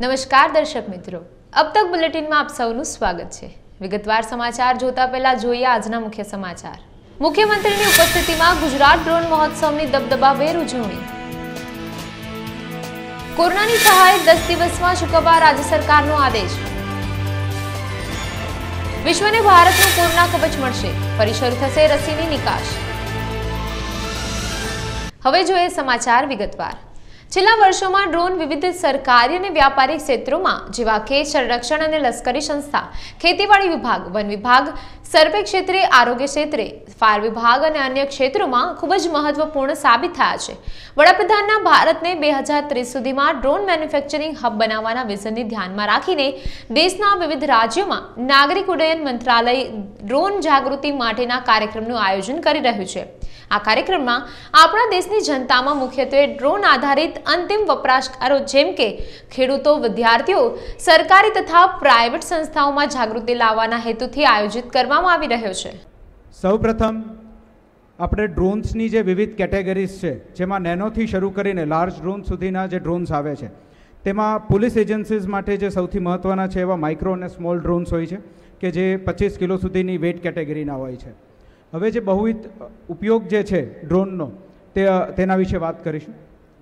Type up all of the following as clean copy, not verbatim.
नमस्कार दर्शक मित्रों, अब तक बुलेटिन में आप सबનું સ્વાગત છે। વિગતવાર સમાચાર જોતા પહેલા જોઈએ આજના મુખ્ય સમાચાર। મુખ્યમંત્રીની ઉપસ્થિતિમાં ગુજરાત ડ્રોન મહોત્સવની દબદબાભેર ઉજવણી। કોરોનાની સહાય 10 દિવસમાં ચૂકવવા રાજ્ય સરકારનો આદેશ। વિશ્વને ભારતનું કોરોના કવચ મળશે, ફરી શરૂ થશે રસીની નિકાસ। હવે જોઈએ સમાચાર વિગતવાર। છેલ્લા વર્ષોમાં ડ્રોન વિવિધ સરકારી અને વ્યાપારિક ક્ષેત્રોમાં જેવા કે સંરક્ષણ અને લશ્કરી સંસ્થા, ખેતીવાડી વિભાગ, વન વિભાગ, સર્વે ક્ષેત્રે, આરોગ્ય ક્ષેત્રે, ફાયર વિભાગ અને અન્ય ક્ષેત્રોમાં ખૂબ જ મહત્વપૂર્ણ સાબિત થયા છે। વડાપ્રધાનના ભારતને 2030 સુધીમાં ડ્રોન મેન્યુફેક્ચરિંગ હબ બનાવવાના વિઝનને ધ્યાનમાં રાખીને દેશના વિવિધ રાજ્યોમાં નાગરિક ઉડ્ડયન મંત્રાલય ડ્રોન જાગૃતિ માટેના કાર્યક્રમનું આયોજન કરી રહ્યું છે। આ કાર્યક્રમમાં આપણા દેશની જનતામાં મુખ્યત્વે ડ્રોન આધારિત અંતિમ વપરાશકારો જેમ કે ખેડૂતો, વિદ્યાર્થીઓ, સરકારી તથા પ્રાઇવેટ સંસ્થાઓમાં જાગૃતિ લાવવાના હેતુથી આયોજિત કરવામાં આવી રહ્યો છે। સૌપ્રથમ આપણે ડ્રોન્સની જે વિવિધ કેટેગરીઝ છે, જેમાં નેનોથી શરૂ કરીને લાર્જ ડ્રોન સુધીના જે ડ્રોન્સ આવે છે, તેમાં પોલીસ એજન્સીઝ માટે જે સૌથી મહત્ત્વના છે એવા માઇક્રો અને સ્મોલ ડ્રોન્સ હોય છે કે જે 25 કિલો સુધીની વેઇટ કેટેગરીના હોય છે। હવે જે બહુવિધ ઉપયોગ જે છે ડ્રોનનો તેના વિશે વાત કરીશું।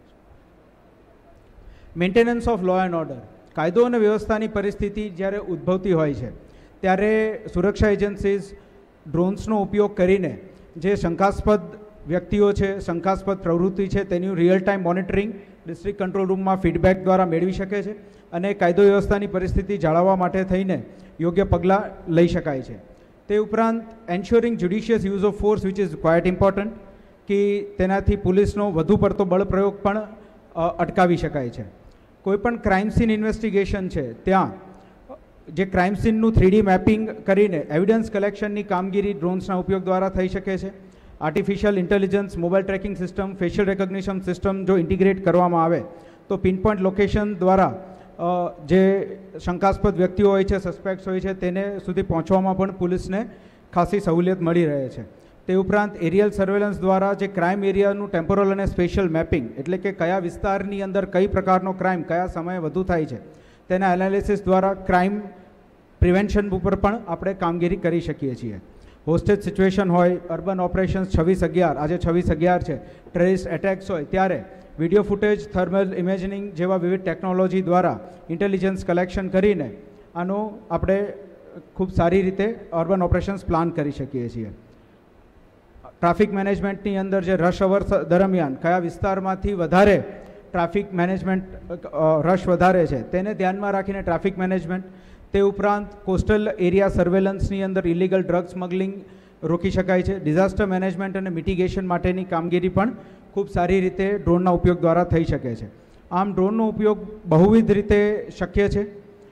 Maintenance of law and order, કાયદો અને વ્યવસ્થાની પરિસ્થિતિ જ્યારે ઉદ્ભવતી હોય છે ત્યારે સુરક્ષા એજન્સીઝ ડ્રોન્સનો ઉપયોગ કરીને જે શંકાસ્પદ વ્યક્તિઓ છે, શંકાસ્પદ પ્રવૃત્તિ છે, તેનું real time monitoring district control રૂમમાં ફીડબેક દ્વારા મેળવી શકે છે અને કાયદો વ્યવસ્થાની પરિસ્થિતિ જાળવવા માટે થઈને યોગ્ય પગલાં લઈ શકાય છે। તે ઉપરાંત ensuring judicious use of force which is quite important, કે તેનાથી પોલીસનો વધુ પડતો બળ પ્રયોગ પણ અટકાવી શકાય છે। કોઈપણ ક્રાઇમ સીન ઇન્વેસ્ટિગેશન છે ત્યાં જે ક્રાઇમ સીનનું 3D મેપિંગ કરીને એવિડન્સ કલેક્શનની કામગીરી ડ્રોન્સના ઉપયોગ દ્વારા થઈ શકે છે। Artificial intelligence, mobile tracking system, facial recognition system જો ઇન્ટિગ્રેટ કરવામાં આવે તો પિનપોઇન્ટ લોકેશન દ્વારા જે શંકાસ્પદ વ્યક્તિઓ હોય છે, સસ્પેક્ટ્સ હોય છે, તેને સુધી પહોંચવામાં પણ પોલીસને ખાસી સહુલિયત મળી રહે છે। તે ઉપરાંત એરિયલ સર્વેલન્સ દ્વારા જે ક્રાઇમ એરિયાનું ટેમ્પોરલ અને સ્પેશિયલ મેપિંગ, એટલે કે કયા વિસ્તારની અંદર કઈ પ્રકારનો ક્રાઇમ કયા સમયે વધુ થાય છે, તેના એનાલિસિસ દ્વારા ક્રાઇમ પ્રિવેન્શન ઉપર પણ આપણે કામગીરી કરી શકીએ છીએ। હોસ્ટેજ સિચ્યુએશન હોય, અર્બન ઓપરેશન્સ 26/11, આજે 26/11 છે, ટેરરિસ્ટ એટેક્સ હોય ત્યારે વિડીયો ફૂટેજ, થર્મલ ઇમેજિંગ જેવા વિવિધ ટેકનોલોજી દ્વારા ઇન્ટેલિજન્સ કલેક્શન કરીને આનું આપણે ખૂબ સારી રીતે અર્બન ઓપરેશન્સ પ્લાન કરી શકીએ છીએ। ટ્રાફિક મેનેજમેન્ટની અંદર જે રશ અવર દરમિયાન કયા વિસ્તારમાંથી વધારે ટ્રાફિક મેનેજમેન્ટ રશ વધારે છે તેને ધ્યાનમાં રાખીને ટ્રાફિક મેનેજમેન્ટ, તે ઉપરાંત કોસ્ટલ એરિયા સર્વેલન્સની અંદર ઇલીગલ ડ્રગ સ્મગલિંગ રોકી શકાય છે। ડિઝાસ્ટર મેનેજમેન્ટ અને મિટિગેશન માટેની કામગીરી પણ ખૂબ સારી રીતે ડ્રોનના ઉપયોગ દ્વારા થઈ શકે છે। આમ ડ્રોનનો ઉપયોગ બહુવિધ રીતે શક્ય છે।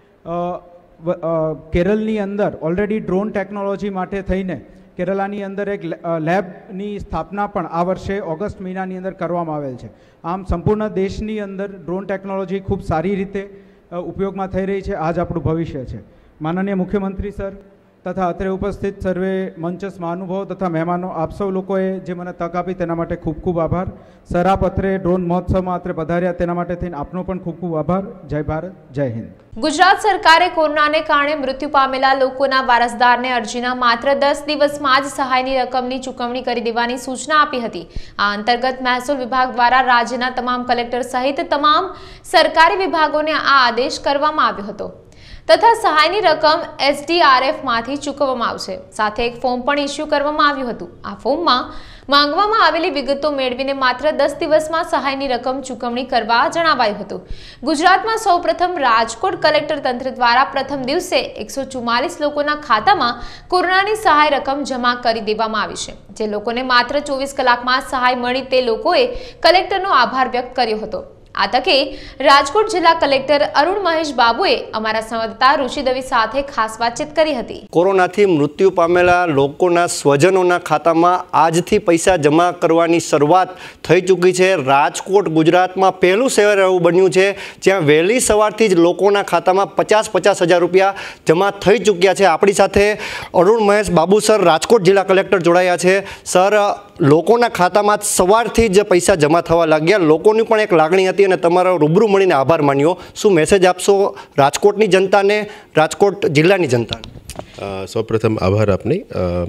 કેરળની અંદર ઓલરેડી ડ્રોન ટેકનોલોજી માટે થઈને કેરળની અંદર એક લેબની સ્થાપના પણ આ વર્ષે ઓગસ્ટ મહિનાની અંદર કરવામાં આવેલ છે। આમ સંપૂર્ણ દેશની અંદર ડ્રોન ટેકનોલોજી ખૂબ સારી રીતે ઉપયોગમાં થઈ રહી છે। આજ આપણું ભવિષ્ય છે। માનનીય મુખ્યમંત્રી સર તથા અત્રે ઉપસ્થિત સર્વે મંચસ્થ મહાનુભાવો તથા મહેમાનો, આપ સૌ લોકોએ જે મને તક આપી તેના માટે ખૂબ ખૂબ આભાર। સર, આપ અત્રે ડ્રોન મહોત્સવમાં અત્રે પધાર્યા તેના માટે થઈને આપનો પણ ખૂબ ખૂબ આભાર। જય ભારત, જય હિન્દ। ગુજરાત સરકારે કોરોનાને કારણે મૃત્યુ પામેલા લોકોના વારસદારને અરજીના માત્ર 10 દિવસમાં જ સહાયની રકમની ચૂકવણી કરી દેવાની સૂચના આપી હતી। આ અંતર્ગત મહેસૂલ વિભાગ દ્વારા રાજ્યના તમામ કલેક્ટર સહિત તમામ સરકારી વિભાગોને આ આદેશ કરવામાં આવ્યો હતો તથા સહાયની રકમ SDRF માંથી ચૂકવવામાં આવશે। સાથે એક ફોર્મ પણ ઇસ્યુ કરવામાં આવ્યું હતું। આ ફોર્મમાં માંગવામાં આવેલી વિગતો મેળવીને માત્ર 10 દિવસમાં સહાયની રકમ ચૂકવણી કરવા જણાવાયું હતું। ગુજરાતમાં સૌપ્રથમ રાજકોટ કલેક્ટર તંત્ર દ્વારા પ્રથમ દિવસે 144 લોકોના ખાતામાં કોરોનાની સહાય રકમ જમા કરી દેવામાં આવી છે। જે લોકોને માત્ર 24 કલાકમાં સહાય મળી તે લોકોએ કલેક્ટરનો આભાર વ્યક્ત કર્યો હતો। આ તકે રાજકોટ જિલ્લા કલેક્ટર અરુણ મહેશ બાબુએ અમારા સંવાદદાતા ઋષિ દવે સાથે ખાસ વાતચીત કરી હતી। કોરોનાથી મૃત્યુ પામેલા લોકોના સ્વજનોના ખાતામાં આજથી પૈસા જમા કરવાની શરૂઆત થઈ ચૂકી છે। રાજકોટ ગુજરાતમાં પહેલું શહેર એવું બન્યું છે જ્યાં વહેલી સવારથી જ લોકોના ખાતામાં 50-50 હજાર રૂપિયા જમા થઈ ચૂક્યા છે। આપણી સાથે અરુણ મહેશ બાબુ સર, રાજકોટ જિલ્લા કલેક્ટર જોડાયા છે। સર, લોકોના ખાતામાં સવારથી જ પૈસા જમા થવા લાગ્યા, લોકોની પણ એક લાગણી હતી અને તમારો રૂબરૂ મળીને આભાર માન્યો. શું મેસેજ આપશો રાજકોટની જનતાને, રાજકોટ જિલ્લાની જનતાને? સૌપ્રથમ આભાર આપની.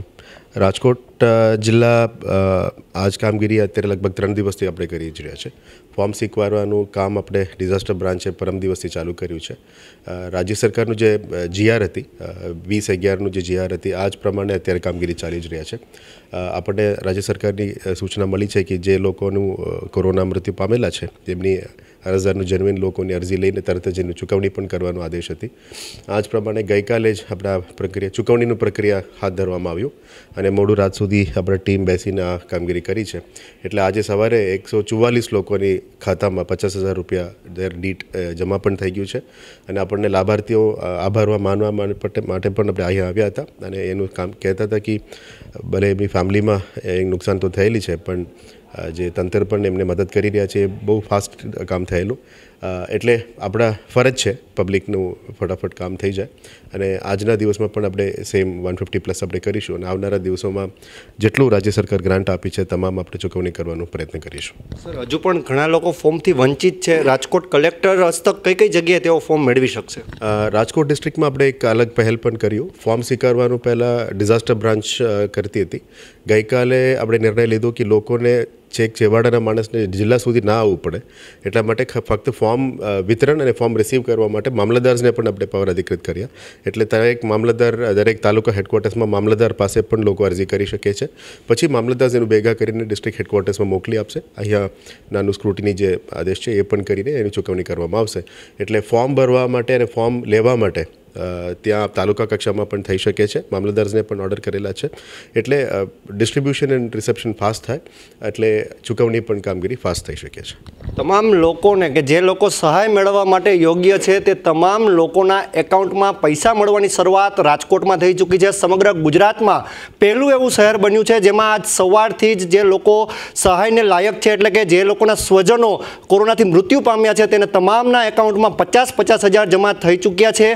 રાજકોટ જિલ્લા આજ કામગીરી અત્યારે લગભગ 3 દિવસથી આપણે કરી જ રહ્યા છે. ફોર્મ સ્વીકારવાનું કામ આપણે ડિઝાસ્ટર બ્રાન્ચે પરમ દિવસથી ચાલુ કર્યું છે. રાજ્ય સરકારનું જે GR હતી 2011નું જે GR હતી આ જ પ્રમાણે અત્યારે કામગીરી ચાલી જ રહ્યા છે. આપણને રાજ્ય સરકારની સૂચના મળી છે કે જે લોકોનું કોરોના મૃત્યુ પામેલા છે તેમની અરજદારનું જન્મીન લોકોની અરજી લઈને તરત જ એની ચૂકવણી પણ કરવાનો આદેશ હતી. આ જ પ્રમાણે ગઈકાલે જ આપણા ચૂકવણીનું પ્રક્રિયા હાથ ધરવામાં આવ્યું અને મોડું રાત સુધી આપણા ટીમ બેસીને આ કામગીરી કરી છે. એટલે આજે સવારે 144 લોકોની ખાતામાં 50,000 રૂપિયા દર દીઠ જમા પણ થઈ ગયું છે અને આપણને લાભાર્થીઓ આભાર માનવા માટે પણ આપણે અહીંયા આવ્યા હતા અને એનું કામ કહેતા હતા કે ભલે એમની ફેમિલીમાં નુકસાન તો થયેલી છે પણ જે તંત્ર પણ એમને મદદ કરી રહ્યા છે એ બહુ ફાસ્ટ કામ થયેલું. એટલે આપણા ફરજ છે પબ્લિકનું ફટાફટ કામ થઈ જાય અને આજના દિવસમાં પણ આપણે સેમ 150+ આપણે કરીશું અને આવનારા દિવસોમાં જેટલું રાજ્ય સરકાર ગ્રાન્ટ આપી છે તમામ આપણે ચૂકવણી કરવાનો પ્રયત્ન કરીશું. સર, હજુ પણ ઘણા લોકો ફોર્મથી વંચિત છે. રાજકોટ કલેક્ટર હસ્તક કઈ જગ્યાએ તેઓ ફોર્મ મેળવી શકશે? રાજકોટ ડિસ્ટ્રિક્ટમાં આપણે એક અલગ પહેલ પણ કર્યું. ફોર્મ સ્વીકારવાનું પહેલાં ડિઝાસ્ટર બ્રાન્ચ કરતી હતી. ગઈકાલે આપણે નિર્ણય લીધો કે લોકોને છેક છેવાડાના માણસને જિલ્લા સુધી ના આવવું પડે એટલા માટે ફક્ત ફોર્મ વિતરણ અને ફોર્મ રિસીવ કરવા માટે મામલતદારને પણ આપણે પાવર અધિકૃત કર્યા. એટલે દરેક મામલતદાર દરેક તાલુકા હેડક્વાર્ટર્સમાં મામલતદાર પાસે પણ લોકો અરજી કરી શકે છે. પછી મામલતદાર એનું ભેગા કરીને ડિસ્ટ્રિક્ટ હેડક્વાર્ટર્સમાં મોકલી આપશે. અહીંયા નાનું સ્ક્રુટિની જે આદેશ છે એ પણ કરીને એની ચૂકવણી કરવામાં આવશે. એટલે ફોર્મ ભરવા માટે અને ફોર્મ લેવા માટે ત્યાં તાલુકા કક્ષામાં પણ થઈ શકે છે. મામલતદારને પણ ઓર્ડર કરેલા છે. એટલે ડિસ્ટ્રીબ્યુશન એન્ડ રિસેપ્શન ફાસ્ટ થાય એટલે ચૂકવણી પણ કામગીરી ફાસ્ટ થઈ શકે છે. તમામ લોકોને કે જે લોકો સહાય મેળવવા માટે યોગ્ય છે તે તમામ લોકોના એકાઉન્ટમાં પૈસા મળવાની શરૂઆત રાજકોટમાં થઈ ચૂકી છે. સમગ્ર ગુજરાતમાં પહેલું એવું શહેર બન્યું છે જેમાં આજ સવારથી જ જે લોકો સહાયને લાયક છે એટલે કે જે લોકોના સ્વજનો કોરોનાથી મૃત્યુ પામ્યા છે તેને તમામના એકાઉન્ટમાં 50,000 જમા થઈ ચૂક્યા છે.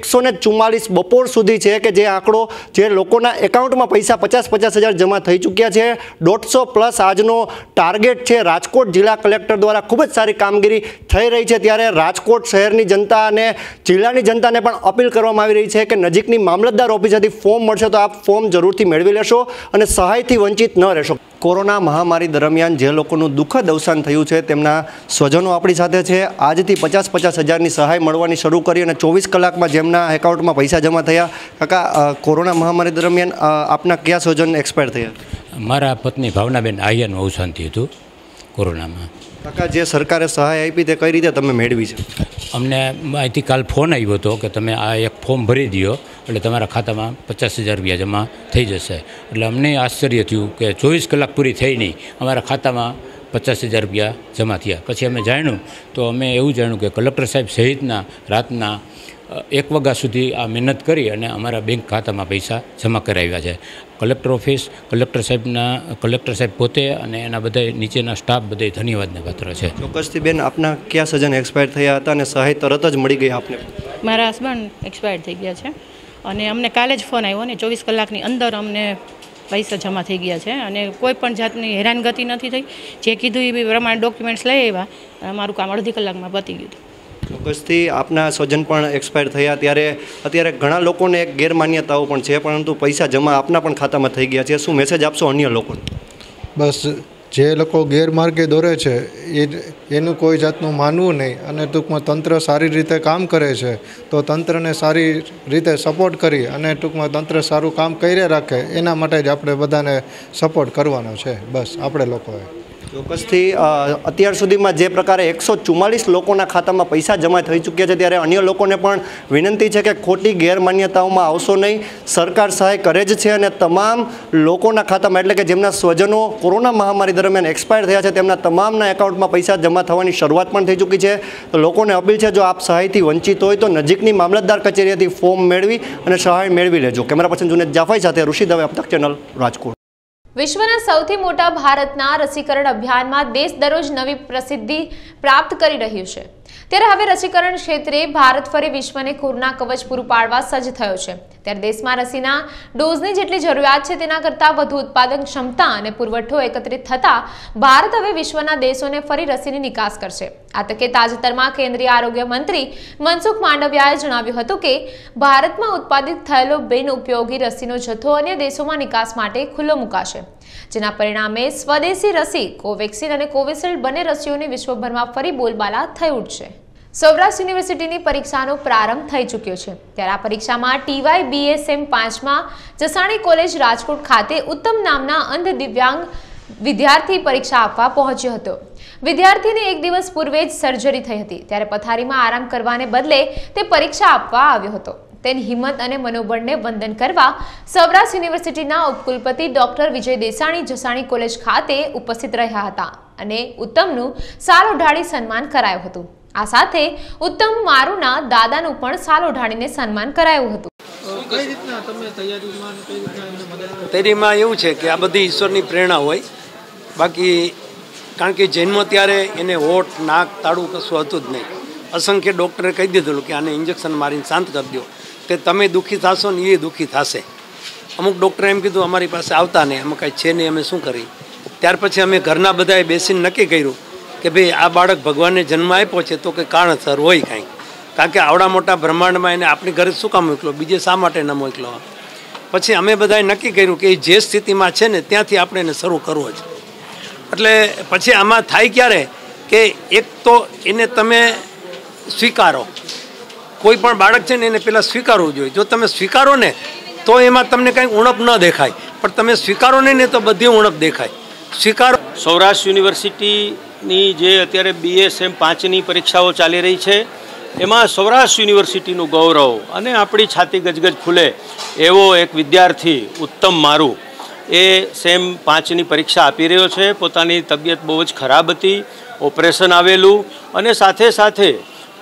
144 બપોર સુધી છે કે જે આંકડો જે લોકોના એકાઉન્ટમાં પૈસા 50,000 જમા થઈ ચૂક્યા છે. 150+ આજનો ટાર્ગેટ છે. રાજકોટ જિલ્લા કલેક્ટર દ્વારા ખૂબ જ સારી કામગીરી થઈ રહી છે. ત્યારે રાજકોટ શહેરની જનતા અને જિલ્લાની જનતાને પણ અપીલ કરવામાં આવી રહી છે કે નજીકની મામલતદાર ઓફિસેથી ફોર્મ મળશે તો આપ ફોર્મ જરૂરથી મેળવી લેશો અને સહાયથી વંચિત ન રહેશો. કોરોના મહામારી દરમિયાન જે લોકોનું દુઃખદ અવસાન થયું છે તેમના સ્વજનો આપણી સાથે છે. આજથી 50,000ની સહાય મળવાની શરૂ કરી અને 24 કલાકમાં જેમના એકાઉન્ટમાં પૈસા જમા થયા. કાકા, કોરોના મહામારી દરમિયાન આપના કયા સ્વજન એક્સપાયર થયા? મારા પત્ની ભાવનાબેન આહિયાનું અવસાન થયું હતું કોરોનામાં. કાકા, જે સરકારે સહાય આપી તે કઈ રીતે તમે મેળવી છે? અમને અહીંથી કાલ ફોન આવ્યો હતો કે તમે આ એક ફોર્મ ભરી દો એટલે તમારા ખાતામાં 50,000 રૂપિયા જમા થઈ જશે. એટલે અમને આશ્ચર્ય થયું કે 24 કલાક પૂરી થઈ નહીં અમારા ખાતામાં 50,000 રૂપિયા જમા થયા. પછી અમે જાણ્યું તો અમે એવું જાણ્યું કે કલેક્ટર સાહેબ સહિતના રાતના 1 વાગ્યા સુધી આ મહેનત કરી અને અમારા બેંક ખાતામાં પૈસા જમા કરાવ્યા છે. કલેક્ટર ઓફિસ, કલેક્ટર સાહેબ પોતે અને એના બધા નીચેના સ્ટાફ બધા ધન્યવાદને પાત્ર છે. ચોક્કસથી બેન, આપના કયા સ્વજન એક્સપાયર થયા હતા અને સહાય તરત જ મળી ગઈ આપને? મારા હસબન્ડ એક્સપાયર થઈ ગયા છે અને અમને કાલે જ ફોન આવ્યો અને 24 કલાકની અંદર અમને પૈસા જમા થઈ ગયા છે અને કોઈ પણ જાતની હેરાનગતિ નથી થઈ. જે કીધું એ પ્રમાણે ડોક્યુમેન્ટ્સ લઈ આવ્યા. મારું કામ અડધી કલાકમાં પતી ગયું હતું. ચોક્કસથી આપના સ્વજન પણ એક્સપાયર થયા. ત્યારે અત્યારે ઘણા લોકોને એક ગેરમાન્યતાઓ પણ છે પરંતુ પૈસા જમા આપના પણ ખાતામાં થઈ ગયા છે. શું મેસેજ આપશો અન્ય લોકોને? બસ જે લોકો ગેરમાર્ગે દોરે છે એનું કોઈ જાતનું માનવું નહીં અને ટૂંકમાં તંત્ર સારી રીતે કામ કરે છે તો તંત્રને સારી રીતે સપોર્ટ કરી અને ટૂંકમાં તંત્ર સારું કામ કરી રાખે એના માટે જ આપણે બધાને સપોર્ટ કરવાનો છે. બસ આપણે લોકોએ ચોક્કસથી અત્યાર સુધીમાં જે પ્રકારે 144 લોકોના ખાતામાં પૈસા જમા થઈ ચૂક્યા છે ત્યારે અન્ય લોકોને પણ વિનંતી છે કે ખોટી ગેરમાન્યતાઓમાં આવશો નહીં. સરકાર સહાય કરે જ છે અને તમામ લોકોના ખાતામાં એટલે કે જેમના સ્વજનો કોરોના મહામારી દરમિયાન એક્સપાયર થયા છે તેમના તમામના એકાઉન્ટમાં પૈસા જમા થવાની શરૂઆત પણ થઈ ચૂકી છે. તો લોકોને અપીલ છે જો આપ સહાયથી વંચિત હોય તો નજીકની મામલતદાર કચેરીએથી ફોર્મ મેળવી અને સહાય મેળવી લેજો. કેમેરા પર્સન જુનેદ જાફાઈ સાથે ઋષિ દવે, અબતક ચેનલ, રાજકોટ. વિશ્વના સૌથી મોટા ભારતના રસીકરણ અભિયાનમાં દેશ દરરોજ નવી પ્રસિદ્ધિ પ્રાપ્ત કરી રહ્યું છે. ત્યારે હવે રસીકરણ ક્ષેત્રે ભારત ફરી વિશ્વને કોરોના કવચ પૂરું પાડવા સજ્જ થયો છે। ત્યારે દેશમાં રસીના ડોઝની જેટલી જરૂરિયાત છે તેના કરતાં વધુ ઉત્પાદન ક્ષમતા અને પુરવઠો એકત્રિત થતા ભારત હવે વિશ્વના દેશોને ફરી રસીની નિકાસ કરશે। આ તકે તાજેતરમાં કેન્દ્રીય આરોગ્ય મંત્રી મનસુખ માંડવિયાએ જણાવ્યું હતું કે ભારતમાં ઉત્પાદિત થયેલો બિનઉપયોગી રસીનો જથ્થો અન્ય દેશોમાં નિકાસ માટે ખુલ્લો મુકાશે, જેના પરિણામે સ્વદેશી રસી કોવેક્સિન અને કોવિશિલ્ડ બંને રસીઓની વિશ્વભરમાં ફરી બોલબાલા થઈ ઉઠશે। સૌરાષ્ટ્ર યુનિવર્સિટીની પરીક્ષાનો પ્રારંભ થઈ ચૂક્યો છે। ત્યારે આ પરીક્ષામાં TY BSM 5માં જસાણી કોલેજ રાજકોટ ખાતે ઉત્તમ નામના અંધ દિવ્યાંગ વિદ્યાર્થી પરીક્ષા આપવા પહોંચ્યો હતો। વિદ્યાર્થીને એક દિવસ પૂર્વે જ સર્જરી થઈ હતી, ત્યારે પથારીમાં આરામ કરવાને બદલે તે પરીક્ષા આપવા આવ્યો હતો। તેની હિંમત અને મનોબળને વંદન કરવા સૌરાષ્ટ્ર યુનિવર્સિટીના ઉપકુલપતિ ડોક્ટર વિજય દેસાણી જસાણી કોલેજ ખાતે ઉપસ્થિત રહ્યા હતા અને ઉત્તમનું સાલ ઓઢાડી સન્માન કરાયું હતું। આ સાથે ઉત્તમ મારુના દાદાનું પણ સાલ ઓઢાડીને સન્માન કરાયું હતું। તૈયારીમાં એવું છે કે આ બધી ઈશ્વરની પ્રેરણા હોય, બાકી કારણ કે જન્મ ત્યારે એને હોઠ નાક તાળું કશું હતું જ નહીં। અસંખ્ય ડૉક્ટરે કહી દીધેલું કે આને ઇન્જેક્શન મારીને શાંત કરી દો, તે તમે દુઃખી થશો ને એ દુઃખી થશે। અમુક ડૉક્ટરે એમ કીધું અમારી પાસે આવતા નહીં, અમે કાંઈ છે નહીં, અમે શું કરી। ત્યાર પછી અમે ઘરના બધાએ બેસીને નક્કી કર્યું કે ભાઈ આ બાળક ભગવાનને જન્મ આપ્યો છે તો કે કારણસર હોય કાંઈક, કારણ કે આવડા મોટા બ્રહ્માંડમાં એને આપણી ઘરે શું કામ મોકલો, બીજે શા માટે ન મોકલો। પછી અમે બધાએ નક્કી કર્યું કે જે સ્થિતિમાં છે ને ત્યાંથી આપણે એને શરૂ કરવો છે। એટલે પછી આમાં થાય ક્યારે કે એક તો એને તમે સ્વીકારો, કોઈ પણ બાળક છે ને એને પહેલાં સ્વીકારવું જોઈએ। જો તમે સ્વીકારો ને તો એમાં તમને કંઈ ઉણપ ન દેખાય, પણ તમે સ્વીકારો નહીં ને તો બધી ઉણપ દેખાય। સ્વીકારો। સૌરાષ્ટ્ર યુનિવર્સિટીની જે અત્યારે BSM 5ની પરીક્ષાઓ ચાલી રહી છે એમાં સૌરાષ્ટ્ર યુનિવર્સિટીનું ગૌરવ અને આપણી છાતી ગજગજ ફૂલે એવો એક વિદ્યાર્થી ઉત્તમ મારુ એ સેમ 5ની પરીક્ષા આપી રહ્યો છે। પોતાની તબિયત બહુ જ ખરાબ હતી, ઓપરેશન આવેલું અને સાથે સાથે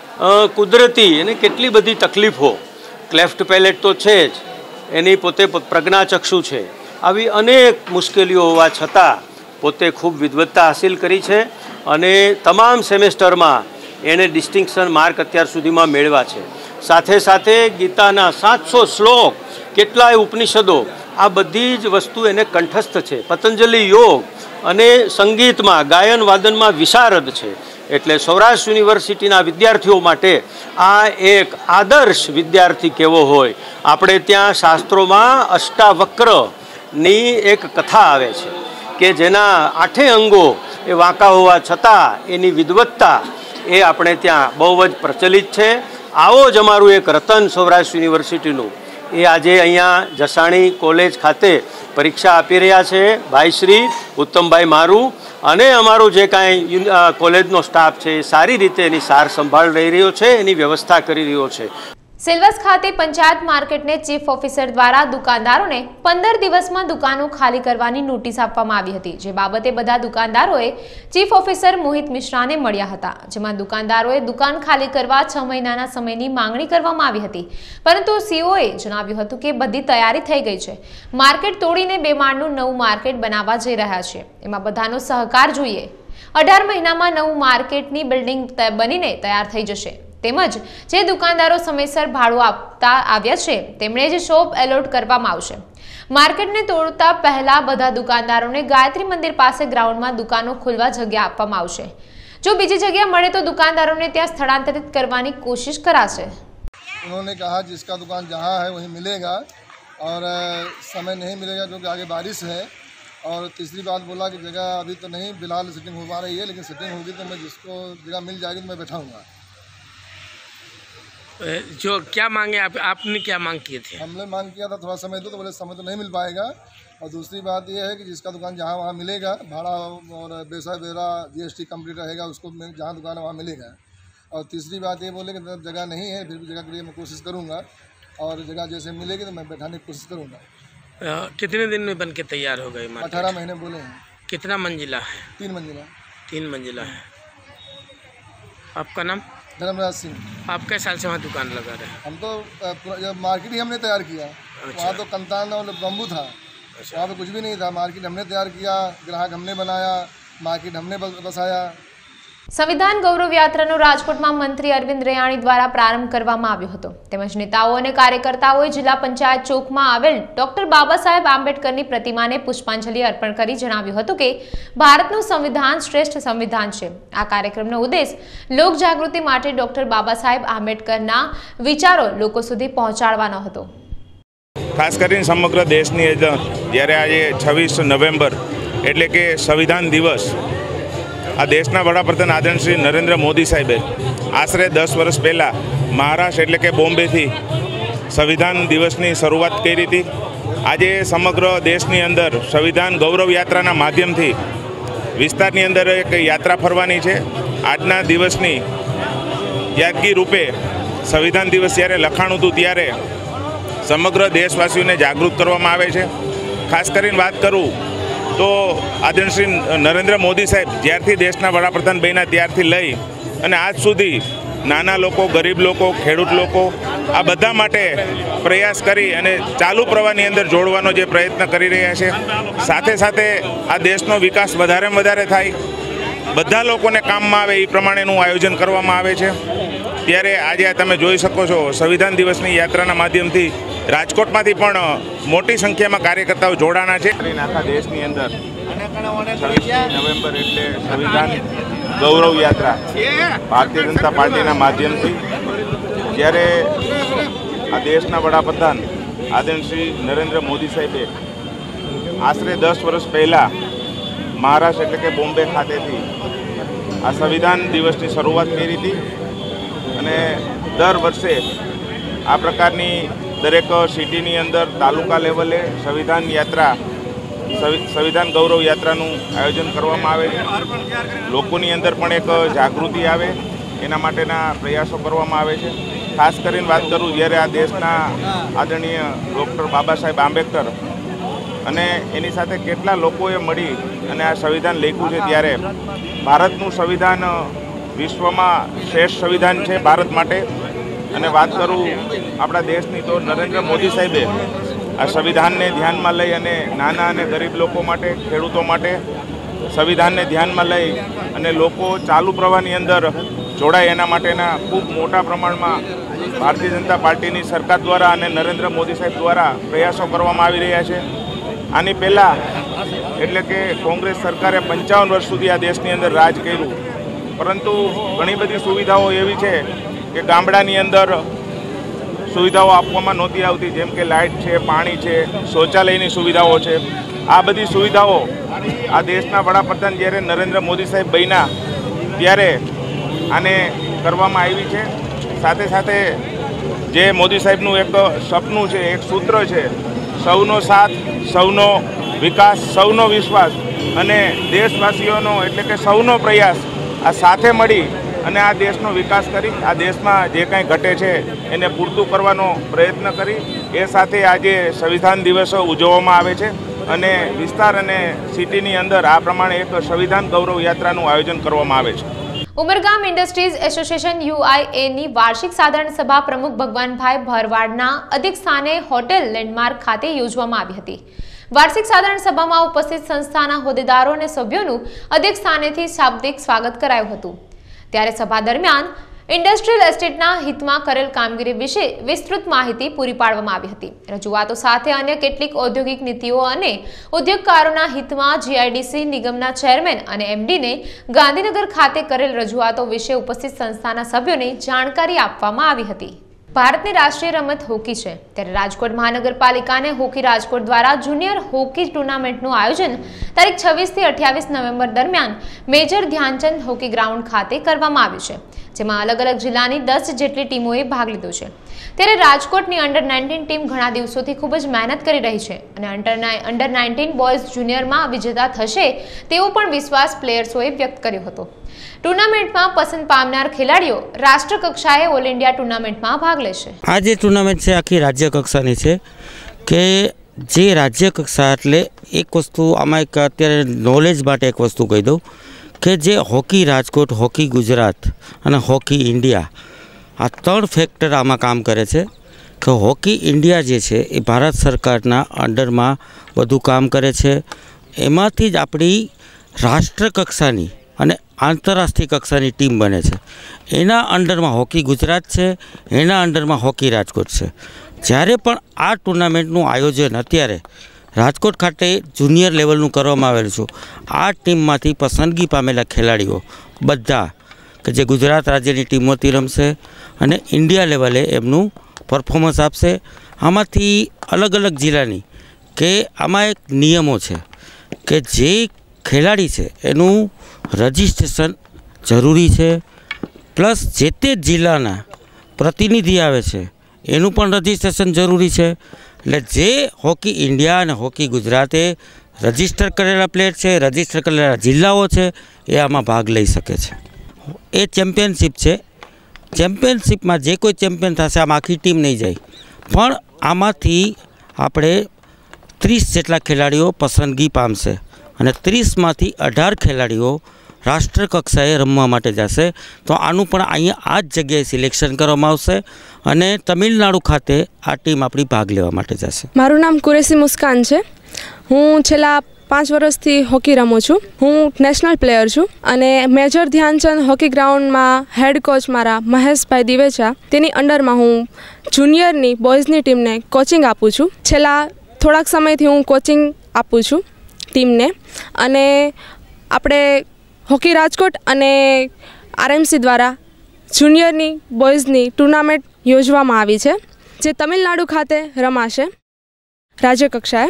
કુદરતી એને કેટલી બધી તકલીફો, ક્લેફ્ટ પેલેટ તો છે જ, એની પોતે પ્રજ્ઞાચક્ષુ છે, આવી અનેક મુશ્કેલીઓ હોવા છતાં પોતે ખૂબ વિદ્વત્તા હાસિલ કરી છે અને તમામ સેમેસ્ટરમાં એને ડિસ્ટિંક્શન માર્ક અત્યાર સુધીમાં મેળવ્યા છે। સાથે સાથે ગીતાના 700 શ્લોક, કેટલાય ઉપનિષદો, આ બધી જ વસ્તુ એને કંઠસ્થ છે। પતંજલિ યોગ અને સંગીતમાં ગાયન વાદનમાં વિશારદ છે। એટલે સૌરાષ્ટ્ર યુનિવર્સિટીના વિદ્યાર્થીઓ માટે આ એક આદર્શ વિદ્યાર્થી કેવો હોય। આપણે ત્યાં શાસ્ત્રોમાં અષ્ટાવક્રની એક કથા આવે છે કે જેના 8 અંગો એ વાંકા હોવા છતાં એની વિદવત્તા એ આપણે ત્યાં બહુ જ પ્રચલિત છે। આવો જ અમારું એક રતન સૌરાષ્ટ્ર યુનિવર્સિટીનું એ આજે અહીંયા જસાણી કોલેજ ખાતે પરીક્ષા આપી રહ્યા છે ભાઈ શ્રી ઉત્તમભાઈ મારુ, અને અમારું જે કાંઈ કોલેજનો સ્ટાફ છે એ સારી રીતે એની સાર સંભાળ લઈ રહ્યો છે, એની વ્યવસ્થા કરી રહ્યો છે। સિલવસ ખાતે પંચાયત માર્કેટને ચીફ ઓફિસર દ્વારા દુકાનદારોને 15 દિવસમાં દુકાનો ખાલી કરવાની નોટિસ આપવામાં આવી હતી, જે બાબતે બધા દુકાનદારોએ ચીફ ઓફિસર મોહિત મિશ્રાને મળ્યા હતા, જેમાં દુકાનદારોએ દુકાન ખાલી કરવા 6 મહિનાના સમયની માંગણી કરવામાં આવી હતી, પરંતુ COએ જણાવ્યું હતું કે બધી તૈયારી થઈ ગઈ છે। માર્કેટ તોડીને 2 માળનું નવું માર્કેટ બનાવવા જઈ રહ્યા છે, એમાં બધાનો સહકાર જોઈએ। 18 મહિનામાં નવું માર્કેટની બિલ્ડિંગ બનીને તૈયાર થઈ જશે। તેમજ જે દુકાનદારો સમયસર ભાડું આપતા આવ્યા છે તેમણે જ શોપ એલોટ કરવામાં આવશે। માર્કેટને તોડતા પહેલા બધા દુકાનદારોને ગાયત્રી મંદિર પાસે ગ્રાઉન્ડમાં દુકાનો ખોલવા જગ્યા આપવામાં આવશે। જો બીજી જગ્યા મળે તો દુકાનદારોને ત્યાં સ્થળાંતરિત કરવાની કોશિશ કરાશે। उन्होंने कहा जिसका दुकान जहाँ है वहीं मिलेगा और समय नहीं मिलेगा क्योंकि आगे बारिश है। और तीसरी बात बोला कि जगह अभी तो नहीं फिलहाल सेटिंग हो पा रही है, लेकिन सेटिंग होगी तो मैं जिसको जगह मिल जाएगी तो मैं बैठाऊंगा। जो क्या मांगे आपने क्या मांग किए थे? हमने मांग किया था थोड़ा समय दो, तो बोले समय तो नहीं मिल पाएगा। और दूसरी बात यह है कि जिसका दुकान जहाँ वहाँ मिलेगा, भाड़ा और बेसा बेरा GST कंप्लीट रहेगा, उसको जहाँ दुकान है वहाँ मिलेगा। और तीसरी बात ये बोले कि जगह नहीं है, फिर भी जगह के लिए मैं कोशिश करूँगा और जगह जैसे मिलेगी तो मैं बैठाने की कोशिश करूँगा। कितने दिन में बन के तैयार हो गए? 18 महीने बोले हैं। कितना मंजिला है? 3 मंजिला। 3 मंजिला है। आपका नाम? धर्मराज सिंह। आप कैसे साल से वहाँ दुकान लगा रहे हैं? हम तो मार्केट ही हमने तैयार किया। अच्छा। वहाँ तो कंतान और बम्बू था। अच्छा। वहाँ पे कुछ भी नहीं था। मार्केट हमने तैयार किया, ग्राहक हमने बनाया, मार्केट हमने बसाया। સંવિધાન ગૌરવ યાત્રાનો રાજકોટમાં મંત્રી અરવિંદ રૈયાણી દ્વારા પ્રારંભ કરવામાં આવ્યો હતો તેમજ નેતાઓ અને કાર્યકર્તાઓએ જિલ્લા પંચાયત ચોકમાં આવેલ ડોક્ટર બાબા સાહેબ આંબેડકરની પ્રતિમાને પુષ્પાંજલિ અર્પણ કરી જણાવ્યું હતું કે ભારતનું સંવિધાન શ્રેષ્ઠ સંવિધાન છે। આ કાર્યક્રમનો ઉદ્દેશ લોક જાગૃતિ માટે ડોક્ટર બાબા સાહેબ આંબેડકરના વિચારો લોકો સુધી પહોંચાડવાનો હતો। ખાસ કરીને સમગ્ર દેશની અંદર જ્યારે આજે 26 નવેમ્બર એટલે કે સંવિધાન દિવસ આ દેશના વડાપ્રધાન આદરણીય શ્રી નરેન્દ્ર મોદી સાહેબે આશરે 10 વર્ષ પહેલાં મહારાષ્ટ્ર એટલે કે બોમ્બેથી સંવિધાન દિવસની શરૂઆત કરી હતી। આજે સમગ્ર દેશની અંદર સંવિધાન ગૌરવ યાત્રાના માધ્યમથી વિસ્તારની અંદર એક યાત્રા ફરવાની છે। આજના દિવસની યાદગી રૂપે સંવિધાન દિવસ જ્યારે લખાણું હતું ત્યારે સમગ્ર દેશવાસીઓને જાગૃત કરવામાં આવે છે। ખાસ કરીને વાત કરું તો આદરણીય શ્રી નરેન્દ્ર મોદી સાહેબ જ્યારથી દેશના વડાપ્રધાન બન્યા ત્યારથી લઈ અને આજ સુધી નાના લોકો, ગરીબ લોકો, ખેડૂત લોકો આ બધા માટે પ્રયાસ કરી અને ચાલુ પ્રવાહની અંદર જોડવાનો જે પ્રયત્ન કરી રહ્યા છે। સાથે સાથે આ દેશનો વિકાસ વધારેમાં વધારે થાય, બધા લોકોને કામમાં આવે એ પ્રમાણેનું આયોજન કરવામાં આવે છે। ત્યારે આજે તમે જોઈ શકો છો સંવિધાન દિવસની યાત્રાના માધ્યમથી રાજકોટમાંથી પણ મોટી સંખ્યામાં કાર્યકર્તાઓ જોડાણા છે। આખા દેશની અંદર 26 નવેમ્બર એટલે સંવિધાન ગૌરવ યાત્રા ભારતીય જનતા પાર્ટીના માધ્યમથી જ્યારે આ દેશના વડાપ્રધાન આદરણીય શ્રી નરેન્દ્ર મોદી સાહેબે આશરે 10 વર્ષ પહેલાં મહારાષ્ટ્ર એટલે કે બોમ્બે ખાતેથી આ સંવિધાન દિવસની શરૂઆત કરી હતી અને દર વર્ષે આ પ્રકારની દરેક સિટીની અંદર તાલુકા લેવલે સંવિધાન યાત્રા સંવિધાન ગૌરવ યાત્રાનું આયોજન કરવામાં આવે છે। લોકોની અંદર પણ એક જાગૃતિ આવે એના માટેના પ્રયાસો કરવામાં આવે છે। ખાસ કરીને વાત કરું જ્યારે આ દેશના આદરણીય ડૉક્ટર બાબા સાહેબ આંબેડકર અને એની સાથે કેટલા લોકોએ મળી અને આ સંવિધાન લખ્યું છે ત્યારે ભારતનું સંવિધાન વિશ્વમાં શ્રેષ્ઠ સંવિધાન છે ભારત માટે। અને વાત કરું આપણા દેશની તો નરેન્દ્ર મોદી સાહેબે આ સંવિધાનને ધ્યાનમાં લઈ અને નાના અને ગરીબ લોકો માટે, ખેડૂતો માટે સંવિધાનને ધ્યાનમાં લઈ અને લોકો ચાલુ પ્રવાહની અંદર જોડાય એના માટેના ખૂબ મોટા પ્રમાણમાં ભારતીય જનતા પાર્ટીની સરકાર દ્વારા અને નરેન્દ્ર મોદી સાહેબ દ્વારા પ્રયાસો કરવામાં આવી રહ્યા છે। આની પહેલાં એટલે કે કોંગ્રેસ સરકારે 55 વર્ષ સુધી આ દેશની અંદર રાજ કર્યું, પરંતુ ઘણી બધી સુવિધાઓ એવી છે કે ગામડાની અંદર સુવિધાઓ આપવામાં નહોતી આવતી, જેમ કે લાઇટ છે, પાણી છે, શૌચાલયની સુવિધાઓ છે। આ બધી સુવિધાઓ આ દેશના વડાપ્રધાન જ્યારે નરેન્દ્ર મોદી સાહેબ બન્યા ત્યારે આને કરવામાં આવી છે। સાથે સાથે જે મોદી સાહેબનું એક સપનું છે, એક સૂત્ર છે, સૌનો સાથ, સૌનો વિકાસ, સૌનો વિશ્વાસ અને દેશવાસીઓનો એટલે કે સૌનો પ્રયાસ આ સાથે મળી અને આ દેશનો વિકાસ કરી આ દેશમાં જે કાંઈ ઘટે છે એને પૂરતું કરવાનો પ્રયત્ન કરી એ સાથે આજે સંવિધાન દિવસ ઉજવવામાં આવે છે અને વિસ્તાર અને સિટીની અંદર આ પ્રમાણે એક સંવિધાન ગૌરવ યાત્રાનું આયોજન કરવામાં આવે છે। ઉમરગામ ઇન્ડસ્ટ્રીઝ એસોસિએશન UIA ની વાર્ષિક સાધારણ સભા પ્રમુખ ભગવાનભાઈ ભરવાડના અધ્યક્ષસ્થાને હોટેલ લેન્ડમાર્ક ખાતે યોજવામાં આવી હતી। વાર્ષિક સાધારણ સભામાં ઉપસ્થિત સંસ્થાના હોદ્દેદારો અને સભ્યોનું અધ્યક્ષસ્થાનેથી શાબ્દિક સ્વાગત કરાયું હતું। ત્યારે સભા દરમિયાન ઇન્ડસ્ટ્રીયલ એસ્ટેટના હિતમાં કરેલ કામગીરી વિશે વિસ્તૃત માહિતી પૂરી પાડવામાં આવી હતી। રજૂઆતો સાથે અન્ય કેટલીક ઔદ્યોગિક નીતિઓ અને ઉદ્યોગકારોના હિતમાં GIDC નિગમના ચેરમેન અને MDને ગાંધીનગર ખાતે કરેલ રજૂઆતો વિશે ઉપસ્થિત સંસ્થાના સભ્યોને જાણકારી આપવામાં આવી હતી। ભારતની રાષ્ટ્રીય રમત હોકી છે, ત્યારે રાજકોટ મહાનગરપાલિકાને હોકી રાજકોટ દ્વારા જુનિયર હોકી ટુર્નામેન્ટનું આયોજન તારીખ 26 થી 28 નવેમ્બર દરમિયાન મેજર ધ્યાનચંદ હોકી ગ્રાઉન્ડ ખાતે કરવામાં આવ્યું છે, જેમાં અલગ અલગ જિલ્લાની 10 જેટલી ટીમોએ ભાગ લીધો છે। ત્યારે રાજકોટની અંડર 19 ટીમ ઘણા દિવસોથી ખૂબ જ મહેનત કરી રહી છે અને અંડર 19 બોયઝ જુનિયરમાં વિજેતા થશે તેવો પણ વિશ્વાસ પ્લેયર્સોએ વ્યક્ત કર્યો હતો। ટુર્નામેન્ટમાં પસંદ પામનાર ખેલાડીઓ રાષ્ટ્ર કક્ષાએ ઓલ ઇન્ડિયા ટુર્નામેન્ટમાં ભાગ લેશે। આ જે ટુર્નામેન્ટ છે આખી રાજ્ય કક્ષાની છે કે જે રાજ્ય કક્ષા એટલે એક વસ્તુ આમાં એક અત્યારે નોલેજ માટે એક વસ્તુ કહી દઉં કે જે હોકી રાજકોટ, હોકી ગુજરાત અને હોકી ઇન્ડિયા આ 3 ફેક્ટર આમાં કામ કરે છે કે હોકી ઇન્ડિયા જે છે એ ભારત સરકારના અંડરમાં બધું કામ કરે છે। એમાંથી જ આપણી રાષ્ટ્ર કક્ષાની અને આંતરરાષ્ટ્રીય કક્ષાની ટીમ બને છે. એના અંડરમાં હોકી ગુજરાત છે, એના અંડરમાં હોકી રાજકોટ છે. જ્યારે પણ આ ટુર્નામેન્ટનું આયોજન અત્યારે રાજકોટ ખાતે જુનિયર લેવલનું કરવામાં આવેલું છે. આ ટીમમાંથી પસંદગી પામેલા ખેલાડીઓ બધા કે જે ગુજરાત રાજ્યની ટીમોથી રમશે અને ઇન્ડિયા લેવલે એમનું પરફોર્મન્સ આપશે. આમાંથી અલગ અલગ જિલ્લાની કે આમાં એક નિયમો છે કે જે ખેલાડી છે એનું રજિસ્ટ્રેશન જરૂરી છે, પ્લસ જે તે જિલ્લાના પ્રતિનિધિ આવે છે એનું પણ રજિસ્ટ્રેશન જરૂરી છે. એટલે જે હોકી ઇન્ડિયા અને હોકી ગુજરાતે રજિસ્ટર કરેલા પ્લેયર છે, રજિસ્ટર કરેલા જિલ્લાઓ છે એ આમાં ભાગ લઈ શકે છે. એ ચેમ્પિયનશિપ છે. ચેમ્પિયનશિપમાં જે કોઈ ચેમ્પિયન થશે આમાં આખી ટીમ નહીં જાય, પણ આમાંથી આપણે 30 જેટલા ખેલાડીઓ પસંદગી પામશે અને 30માંથી 18 ખેલાડીઓ રાષ્ટ્ર કક્ષાએ રમવા માટે જશે. તો આનું પણ અહીંયા આ જ જગ્યાએ સિલેક્શન કરવામાં આવશે અને તમિલનાડુ ખાતે આ ટીમ આપણી ભાગ લેવા માટે જશે. મારું નામ કુરેશી મુસ્કાન છે. હું છેલ્લા 5 વર્ષથી હોકી રમું છું. હું નેશનલ પ્લેયર છું અને મેજર ધ્યાનચંદ હોકી ગ્રાઉન્ડમાં હેડ કોચ મારા મહેશભાઈ દિવેચા, તેની અંડરમાં હું જુનિયરની બોયઝની ટીમને કોચિંગ આપું છું. છેલ્લા થોડાક સમયથી હું કોચિંગ આપું છું ટીમને. અને આપણે હોકી રાજકોટ અને આરએમસી દ્વારા જુનિયરની બોયઝની ટુર્નામેન્ટ યોજવામાં આવી છે, જે તમિલનાડુ ખાતે રમાશે રાજ્ય કક્ષાએ.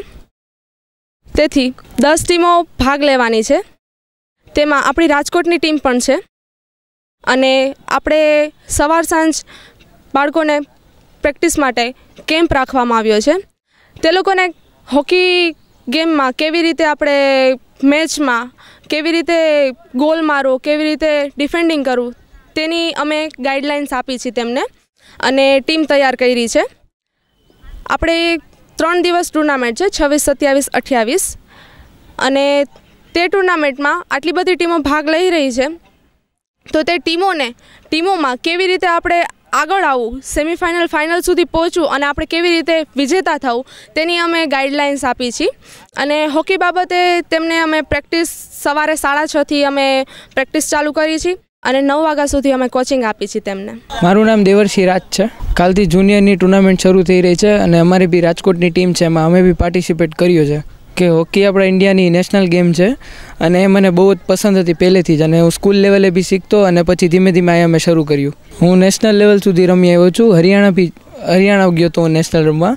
તેથી 10 ટીમો ભાગ લેવાની છે. તેમાં આપણી રાજકોટની ટીમ પણ છે અને આપણે સવાર સાંજ બાળકોને પ્રેક્ટિસ માટે કેમ્પ રાખવામાં આવ્યો છે. તે લોકોને હોકી ગેમમાં કેવી રીતે આપણે મેચમાં કેવી રીતે ગોલ મારવો, કેવી રીતે ડિફેન્ડિંગ કરવું, તેની અમે ગાઈડલાઇન્સ આપી છે તેમને અને ટીમ તૈયાર કરી છે. આપણે 3 દિવસ ટુર્નામેન્ટ છે, 26, 27, 28, અને તે ટુર્નામેન્ટમાં આટલી બધી ટીમો ભાગ લઈ રહી છે. તો તે ટીમોમાં કેવી રીતે આપણે આગળ આવવું, સેમિફાઇનલ ફાઇનલ સુધી પહોંચવું અને આપણે કેવી રીતે વિજેતા થવું, તેની અમે ગાઈડલાઇન્સ આપી છીએ. અને હોકી બાબતે તેમને અમે પ્રેક્ટિસ સવારે 6:30થી અમે પ્રેક્ટિસ ચાલુ કરી છે અને 9 વાગ્યા સુધી અમે કોચિંગ આપી છીએ તેમને. મારું નામ દેવર્ષી રાજ છે. કાલથી જુનિયરની ટુર્નામેન્ટ શરૂ થઈ રહી છે અને અમારી બી રાજકોટની ટીમ છે, એમાં અમે બી પાર્ટિસિપેટ કર્યો છે. કે હોકી આપણા ઇન્ડિયાની નેશનલ ગેમ છે અને એ મને બહુ જ પસંદ હતી પહેલેથી જ, અને હું સ્કૂલ લેવલે બી શીખતો અને પછી ધીમે ધીમે અહીંયા મેં શરૂ કર્યું. હું નેશનલ લેવલ સુધી રમી આવ્યો છું. હરિયાણા ગયો હતો હું નેશનલ રમવા,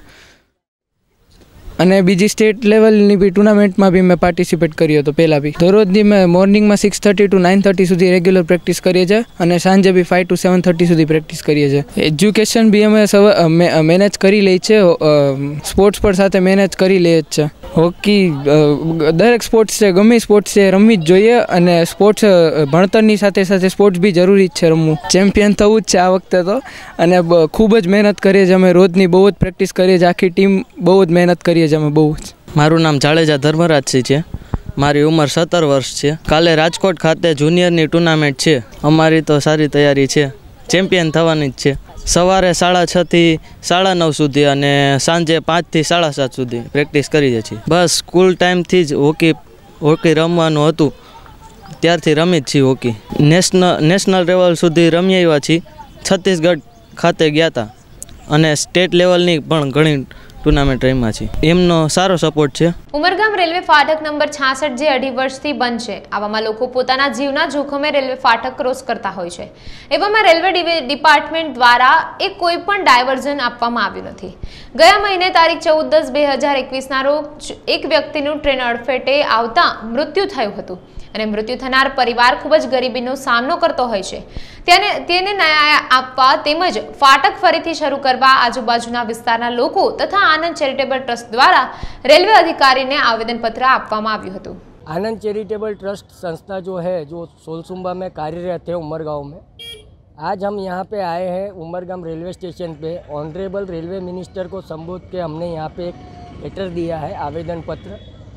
અને બીજી સ્ટેટ લેવલની બી ટુર્નામેન્ટમાં બી મેં પાર્ટિસિપેટ કર્યો હતો પહેલાં બી. દરરોજની મેં મોર્નિંગમાં 6:30 to 9:30 સુધી રેગ્યુલર પ્રેક્ટિસ કરીએ છીએ અને સાંજે બી 5 to 7:30 સુધી પ્રેક્ટિસ કરીએ છીએ. એજ્યુકેશન બી અમે મેનેજ કરી લઈએ છીએ, સ્પોર્ટ્સ પર સાથે મેનેજ કરી લઈએ જ છે. હોકી દરેક સ્પોર્ટ્સ છે, ગમે સ્પોર્ટ્સ છે રમવી જ જોઈએ, અને સ્પોર્ટ્સ ભણતરની સાથે સાથે સ્પોર્ટ્સ બી જરૂરી જ છે રમવું. ચેમ્પિયન થવું જ છે આ વખતે તો, અને ખૂબ જ મહેનત કરીએ છીએ અમે. રોજની બહુ જ પ્રેક્ટિસ કરીએ છીએ, આખી ટીમ બહુ જ મહેનત કરીએ છીએ અમે બહુ જ. મારું નામ જાડેજા ધર્મરાજસિંહ છે. મારી ઉંમર 17 વર્ષ છે. કાલે રાજકોટ ખાતે જુનિયરની ટુર્નામેન્ટ છે. અમારી તો સારી તૈયારી છે, ચેમ્પિયન થવાની જ છે. સવારે 6:30 થી 9:30 સુધી અને સાંજે 5 થી 7:30 સુધી પ્રેક્ટિસ કરીએ છીએ. બસ સ્કૂલ ટાઈમથી જ હોકી રમવાનું હતું, ત્યારથી રમી જ છીએ હોકી. નેશનલ લેવલ સુધી રમી આવ્યા છીએ. છત્તીસગઢ ખાતે ગયા હતા અને સ્ટેટ લેવલની પણ ઘણી ટુર્નામેન્ટ રમ્યા છે. એમનો સારો સપોર્ટ છે. ઉમરગામ રેલવે ફાટક નંબર 66 જે 2.5 વર્ષથી બંધ છે. આવામાં લોકો પોતાના જીવના જોખમે રેલવે ફાટક ક્રોસ કરતા હોય છે. એવામાં રેલવે ડિપાર્ટમેન્ટ દ્વારા કોઈ પણ ડાયવર્ઝન આપવામાં આવ્યું નથી. ગયા મહિને તારીખ 14/10/2021ના રોજ એક વ્યક્તિનું ટ્રેન અડફેટે આવતા મૃત્યુ થયું હતું અને મૃત્યુ થનાર પરિવાર ખૂબ જ ગરીબીનો સામનો કરતો હોય છે. તેને ન્યાય આપવા તેમજ ફાટક ફરીથી શરૂ કરવા આજુબાજુના વિસ્તારના લોકો તથા આનંદ ચેરિટેબલ ટ્રસ્ટ દ્વારા રેલવે अधिकारी आवेदनपत्र आपवामां आव्युं हतुं। आनंद चैरिटेबल ट्रस्ट संस्था जो है, जो सोलसुम्बा में कार्यरत है उमरगांव में, आज हम यहाँ पे आए हैं उमरगाम रेलवे स्टेशन पे। ऑनरेबल रेलवे मिनिस्टर को संबोध के हमने यहाँ पे एक लेटर दिया है, आवेदन पत्र।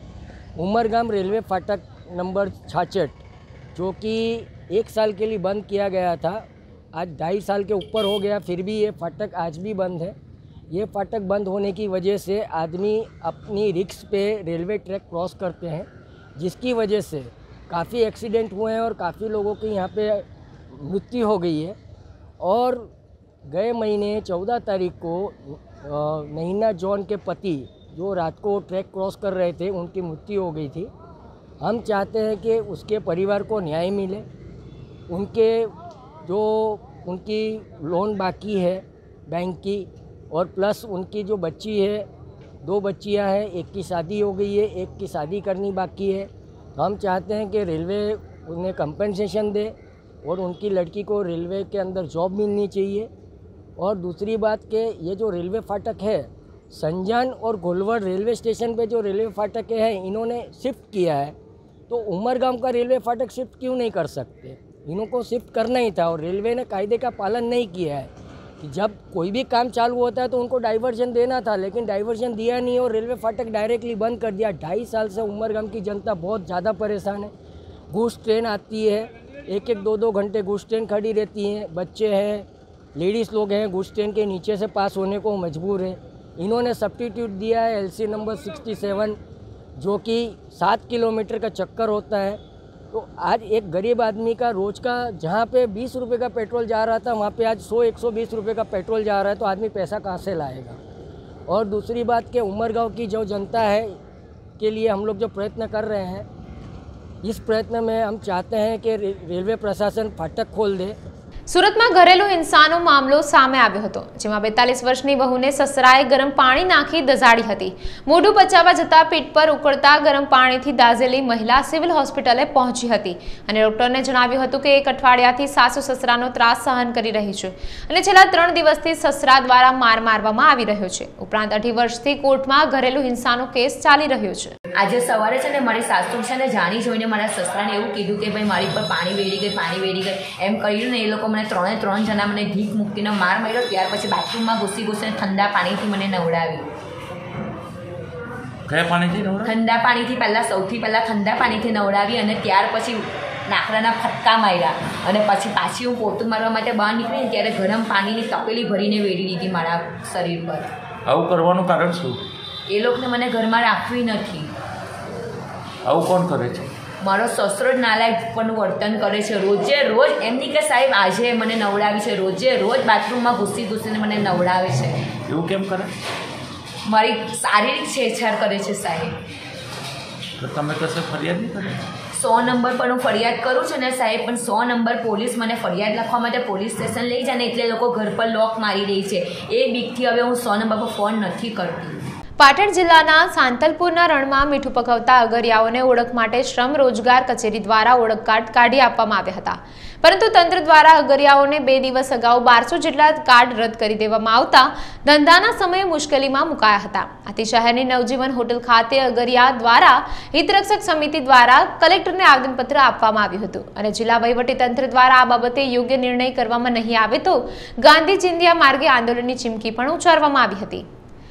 उमरगाम रेलवे फाटक नंबर 66 जो कि 1 साल के लिए बंद किया गया था, आज 2.5 साल के ऊपर हो गया, फिर भी ये फाटक आज भी बंद है। ये फाटक बंद होने की वजह से आदमी अपनी रिक्स पे रेलवे ट्रैक क्रॉस करते हैं, जिसकी वजह से काफ़ी एक्सीडेंट हुए हैं और काफ़ी लोगों की यहाँ पे मृत्यु हो गई है। और गए महीने 14 तारीख को नहीना जॉन के पति जो रात को ट्रैक क्रॉस कर रहे थे, उनकी मृत्यु हो गई थी। हम चाहते हैं कि उसके परिवार को न्याय मिले, उनके जो उनकी लोन बाकी है बैंक की, और प्लस उनकी जो बच्ची है, 2 बच्चियां हैं, एक की शादी हो गई है, एक की शादी करनी बाकी है। हम चाहते हैं कि रेलवे उन्हें कंपनसेशन दे और उनकी लड़की को रेलवे के अंदर जॉब मिलनी चाहिए। और दूसरी बात कि ये जो रेलवे फाटक है, संजान और घोलवड़ रेलवे स्टेशन पे जो रेलवे फाटक है इन्होंने शिफ्ट किया है, तो उमरगाम का रेलवे फाटक शिफ्ट क्यों नहीं कर सकते? इनको शिफ्ट करना ही था और रेलवे ने कायदे का पालन नहीं किया है कि जब कोई भी काम चालू होता है तो उनको डाइवर्जन देना था, लेकिन डाइवर्जन दिया नहीं और रेलवे फाटक डायरेक्टली बंद कर दिया। 2.5 साल से उमरगाम की जनता बहुत ज़्यादा परेशान है। घूस ट्रेन आती है, 1-1, 2-2 घंटे घूस ट्रेन खड़ी रहती हैं, बच्चे हैं, लेडीज़ लोग हैं, घूस ट्रेन के नीचे से पास होने को मजबूर हैं। इन्होंने सब्स्टिट्यूट दिया है LC नंबर 67, जो कि 7 किलोमीटर का चक्कर होता है। तो आज एक गरीब आदमी का रोज़ का जहाँ पे 20 रुपये का पेट्रोल जा रहा था, वहाँ पे आज 100-120 रुपये का पेट्रोल जा रहा है, तो आदमी पैसा कहाँ से लाएगा? और दूसरी बात कि उमरगांव की जो जनता है के लिए हम लोग जो प्रयत्न कर रहे हैं, इस प्रयत्न में हम चाहते हैं कि रेलवे प्रशासन फाटक खोल दे। સુરતમાં ઘરેલુ હિંસાનો મામલો સામે આવ્યો હતો, જેમાં 42 વર્ષની વહુને સસરાએ ગરમ પાણી નાખી દઝાડી હતી। મોઢું બચાવવા જતા પીઠ પર ઉકળતા ગરમ પાણીથી દાઝેલી મહિલા સિવિલ હોસ્પિટલે પહોંચી હતી અને ડોક્ટરને જણાવ્યું હતું કે 1 અઠવાડિયાથી સાસુ સસરાનો ત્રાસ સહન કરી રહી છે અને છેલ્લા 3 દિવસથી સસરા દ્વારા માર મારવામાં આવી રહ્યો છે। ઉપરાંત 18 વર્ષથી કોર્ટમાં ઘરેલુ હિંસાનો કેસ ચાલી રહ્યો છે। આજે સવારે છે ને મારી સાસુ છે ને જાણી જોઈને મારા સસરાને એવું કીધું કે ભાઈ મારી પર પાણી વેડી ગઈ એમ કર્યું ને એ લોકો મને 3 જણા મને ભીખ મૂકીને માર માર્યો। ત્યાર પછી બાથરૂમમાં ઘૂસીને ઠંડા પાણીથી મને નવડાવી। કયા પાણીથી નવડાવી? ઠંડા પાણીથી સૌથી પહેલાં ઠંડા પાણીથી નવડાવી અને ત્યાર પછી નાકડાના ફટકા માર્યા અને પછી પાછી હું પોતું મારવા માટે બહાર નીકળી ત્યારે ગરમ પાણીની તપેલી ભરીને વેડી દીધી મારા શરીર પર। આવું કરવાનું કારણ શું? એ લોકોને મને ઘરમાં રાખવી નથી। આવું કોણ કરે છે? મારો સસરો જ નાલાયકપણું વર્તન કરે છે। રોજે રોજ એમની કે સાહેબ આજે મને નવડાવી છે, રોજે રોજ બાથરૂમમાં ઘૂસીને મને નવડાવે છે। એવું કેમ કરે? મારી શારીરિક છેડછાડ કરે છે સાહેબ। તો તમે કશે ફરિયાદ નહીં કરી? 100 નંબર પર હું ફરિયાદ કરું છું ને સાહેબ, પણ 100 નંબર પોલીસ મને ફરિયાદ લખવા માટે પોલીસ સ્ટેશન લઈ જાય ને એટલે લોકો ઘર પર લોક મારી દે છે। એ બીકથી હવે હું 100 નંબર પર ફોન નથી કરતી। પાટણ જિલ્લાના સાંતલપુરના રણમાં મીઠું પકવતા અગરિયાઓને ઓળખ માટે શ્રમ રોજગાર કચેરી દ્વારા ઓળખ કાર્ડ કાઢી આપવામાં આવ્યા હતા, પરંતુ તંત્ર દ્વારા અગરિયાઓને 2 દિવસ અગાઉ 1200 જેટલા કાર્ડ રદ કરી દેવામાં આવતા ધંધાના સમયે મુશ્કેલીમાં મુકાયા હતા। આથી શહેરની નવજીવન હોટલ ખાતે અગરિયા દ્વારા હિતરક્ષક સમિતિ દ્વારા કલેક્ટરને આવેદનપત્ર આપવામાં આવ્યું હતું અને જિલ્લા વહીવટીતંત્ર દ્વારા આ બાબતે યોગ્ય નિર્ણય કરવામાં નહીં આવે તો ગાંધી ચિંધ્યા માર્ગે આંદોલનની ચીમકી પણ ઉચ્ચારવામાં આવી હતી।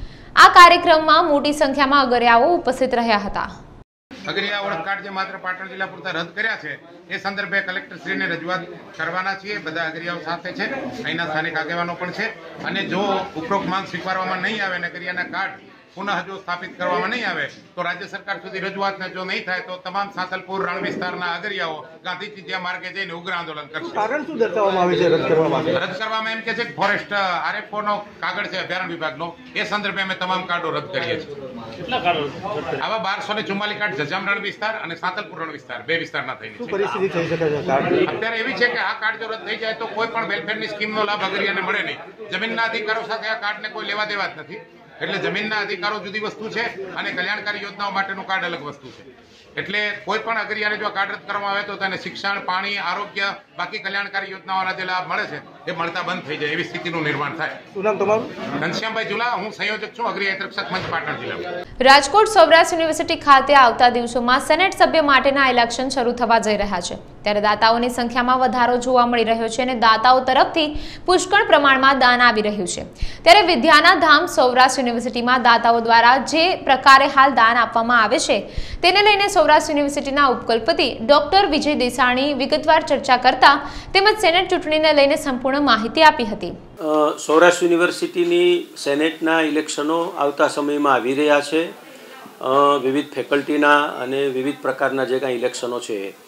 આ કાર્યક્રમમાં મોટી સંખ્યામાં અગરિયાઓ ઉપસ્થિત રહ્યા હતા। અગરિયા ઓળખ કાર્ડ જે માત્ર પાટણ જિલ્લા પૂરતા રદ કર્યા છે એ સંદર્ભે કલેક્ટરશ્રીને રજૂઆત કરવાના છીએ। બધા અગરિયાઓ સાથે છે, અહીંના સ્થાનિક આગેવાનો પણ છે અને જો ઉપરોક્ત માંગ સ્વીકારવામાં નહીં આવે અને અગરિયાના કાર્ડ પુનઃ જો સ્થાપિત કરવામાં નહીં આવે તો રાજ્ય સરકાર સુધી રજૂઆતને જો નહીં થાય તો તમામ સાંતલપુર રણ વિસ્તારના અગરિયાઓ ગાંધી ચિંધ્યા માર્ગે જઈને ઉગ્ર આંદોલન કરશે। કારણ શું દર્શાવવામાં આવે છે રદ કરવા માટે? રદ કરવામાં એમ કે છે કે ફોરેસ્ટ RFO નો કાગળ છે અભયારણ્ય વિભાગનો, એ સંદર્ભે અમે તમામ કાર્ડો રદ કરીએ છીએ। કેટલા કાર્ડો? આવા 1244 કાર્ડ જજામ રણ વિસ્તાર અને સાંતલપુર રણ વિસ્તાર 2 વિસ્તારના થઈને શું પરિસ્થિતિ થઈ શકે છે કાર્ડ? અત્યારે એવી છે કે આ કાર્ડ જો રદ થઈ જાય તો કોઈ પણ વેલફેરની સ્કીમનો લાભ અગરિયાને મળે નહીં। જમીનના અધિકારો સાથે આ કાર્ડને કોઈ લેવા દેવા જ નથી। એટલે જમીનના અધિકારો જુદી વસ્તુ છે અને કલ્યાણકારી યોજનાઓ માટેનું કાર્ડ અલગ વસ્તુ છે। એટલે કોઈ પણ અગરિયાને જો કાર્ડ રદ કરવામાં આવે તો તેને શિક્ષણ, પાણી, આરોગ્ય, બાકી કલ્યાણકારી યોજનાઓના જે લાભ મળે છે એ મળતા બંધ થઈ જાય એવી સ્થિતિનું નિર્માણ થાય। શું નામ તમારું? ઘનશ્યામભાઈ ઝુલા, હું સંયોજક છું અગરિયા હિતરક્ષક મંચ પાટણ જિલ્લા। રાજકોટ સૌરાષ્ટ્ર યુનિવર્સિટી ખાતે આવતા દિવસોમાં સેનેટ સભ્ય માટેના ઇલેક્શન શરૂ થવા જઈ રહ્યા છે, ત્યારે દાતાઓની સંખ્યામાં વધારો જોવા મળી રહ્યો છે અને દાતાઓ તરફથી પુષ્કળ પ્રમાણમાં દાન આવી રહ્યું છે। ત્યારે વિદ્યાના ધામ સૌરાષ્ટ્ર યુનિવર્સિટીમાં દાતાઓ દ્વારા જે પ્રકારે હાલ દાન આપવામાં આવે છે તેને લઈને સૌરાષ્ટ્ર યુનિવર્સિટીના ઉપકુલપતિ ડોક્ટર વિજય દેસાણી વિગતવાર ચર્ચા કરતા તેમજ સેનેટ ચૂંટણીને લઈને સંપૂર્ણ માહિતી આપી હતી। સૌરાષ્ટ્ર યુનિવર્સિટીની સેનેટના ઇલેક્શનો આવતા સમયમાં આવી રહ્યા છે। વિવિધ ફેકલ્ટીના અને વિવિધ પ્રકારના જે કાંઈ ઇલેક્શનો છે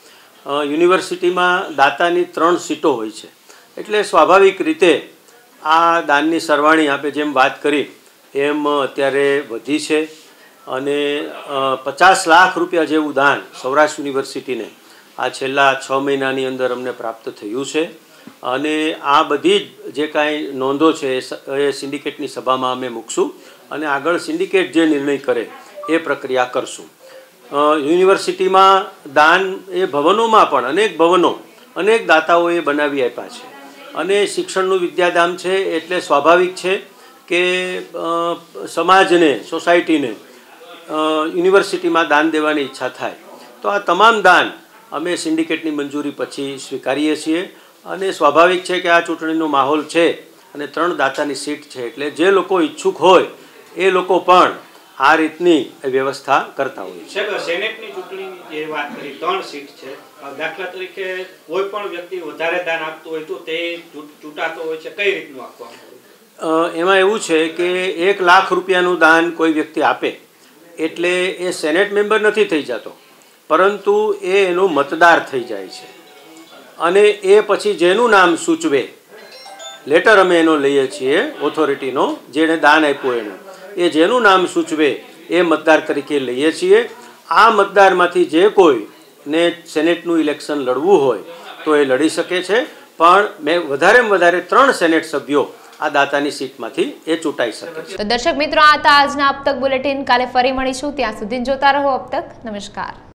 યુનિવર્સિટીમાં દાતાની 3 સીટો હોય છે, એટલે સ્વાભાવિક રીતે આ દાનની સરવાણી આપે જેમ વાત કરી એમ અત્યારે વધી છે અને 50 લાખ રૂપિયા જેવું દાન સૌરાષ્ટ્ર યુનિવર્સિટીને આ છેલ્લા 6 મહિનાની અંદર અમને પ્રાપ્ત થયું છે અને આ બધી જે કાંઈ નોંધો છે એ સિન્ડિકેટની સભામાં અમે મૂકશું અને આગળ સિન્ડિકેટ જે નિર્ણય કરે એ પ્રક્રિયા કરશું. યુનિવર્સિટીમાં દાન એ ભવનોમાં પણ અનેક દાતાઓએ બનાવી આપ્યા છે અને શિક્ષણનું વિદ્યાધામ છે એટલે સ્વાભાવિક છે કે સમાજને, સોસાયટીને યુનિવર્સિટીમાં દાન દેવાની ઈચ્છા થાય. તો આ તમામ દાન અમે સિન્ડિકેટની મંજૂરી પછી સ્વીકારીએ છીએ અને સ્વાભાવિક છે કે આ ચૂંટણીનો માહોલ છે અને 3 દાતાની સીટ છે એટલે જે લોકો ઈચ્છુક હોય એ લોકો પણ આ રીતની વ્યવસ્થા કરતા હોય છે. સેનેટની ચૂંટણીની જે વાત કરી 3 સીટ છે, દાખલા તરીકે કોઈ પણ વ્યક્તિ વધારે દાન આપતું હોય તો તે ચૂંટાતો હોય છે, કઈ રીતનું આપવાનું? એમાં એવું છે કે 1 લાખ રૂપિયાનું દાન કોઈ વ્યક્તિ આપે એટલે એ સેનેટ મેમ્બર નથી થઈ જતો, પરંતુ એનો મતદાર થઈ જાય છે અને એ પછી જેનું નામ સૂચવે, લેટર અમે એનો લઈએ છીએ ઓથોરિટીનો, જેણે દાન આપ્યું એનું, એ જેનું નામ સૂચવે એ મતદાર તરીકે લઈએ છીએ. આ મતદારમાંથી જે કોઈને સેનેટનું ઇલેક્શન લડવું હોય તો એ લડી શકે છે, પણ વધારેમાં વધારે 3 સેનેટ સભ્યો આ દાતાની સીટમાંથી એ ચૂંટાઈ શકે છે. તો દર્શક મિત્રો, આ હતા આજના અબ તક બુલેટિન. કાલે ફરી મળીશું, ત્યાં સુધી જોતા રહો અબ તક. નમસ્કાર.